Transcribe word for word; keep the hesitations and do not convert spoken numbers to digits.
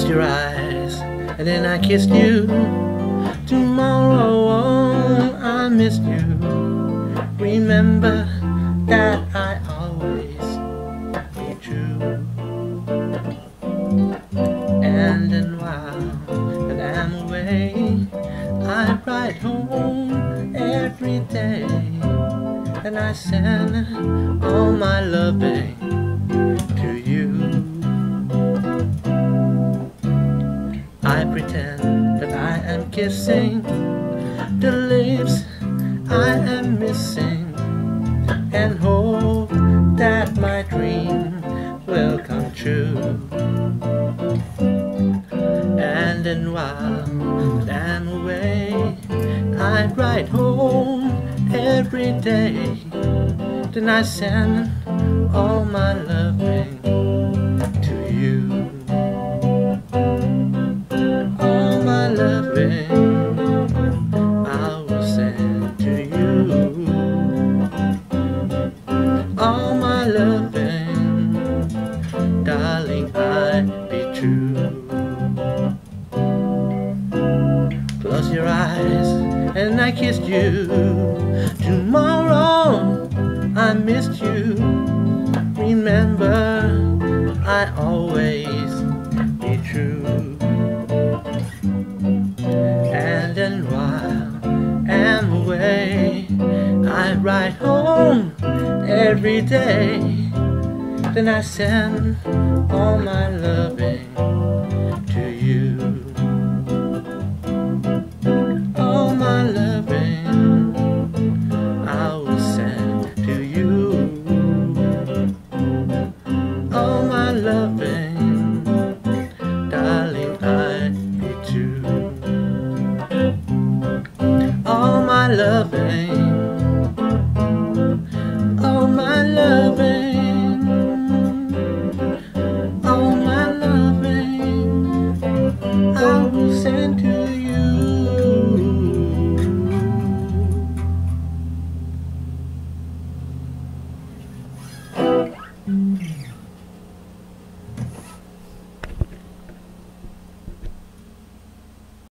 your eyes, and then I kissed you. Tomorrow I missed you. Remember that I always be true. And then while that I'm away, I ride home every day, and I send all my loving to you. I pretend that I am kissing the lips I am missing, and hope that my dream will come true. And then while I'm away, I ride home every day, then I send all my loving to you. All my loving I will send to you. All my loving, darling, I'd be true. Close your eyes and I kissed you. Tomorrow I missed you. Remember, I always be true. And then while I'm away, I ride home every day, then I send all my loving to you. All my loving I will send to you. All my loving, darling, I'd be true. All my loving